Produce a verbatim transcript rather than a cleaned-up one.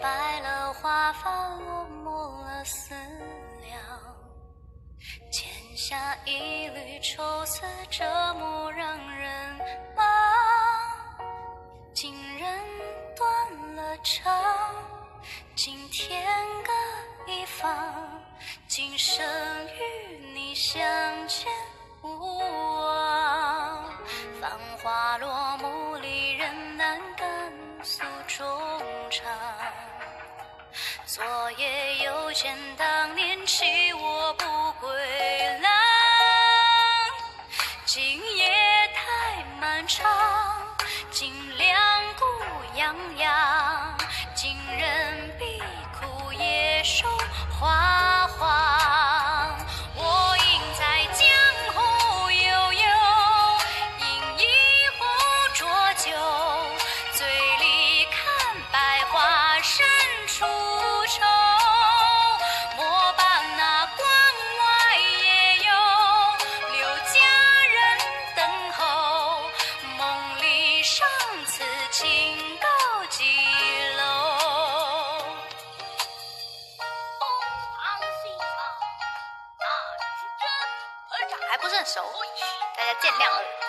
白了华发，落寞了思量，剪下一缕愁丝，折磨让人忙。今人断了肠，今天各一方，今生与你相见无望。繁华落幕里，人难敢诉衷肠。昨夜又见当年弃我不归郎，今夜太漫长，今两孤洋洋，今人必哭夜收花黄。我应在江湖悠悠，饮一壶浊酒，醉里看百花深处愁。莫把那关外也有，留佳人等候，梦里上此情高几楼。还不是很熟，大家见谅。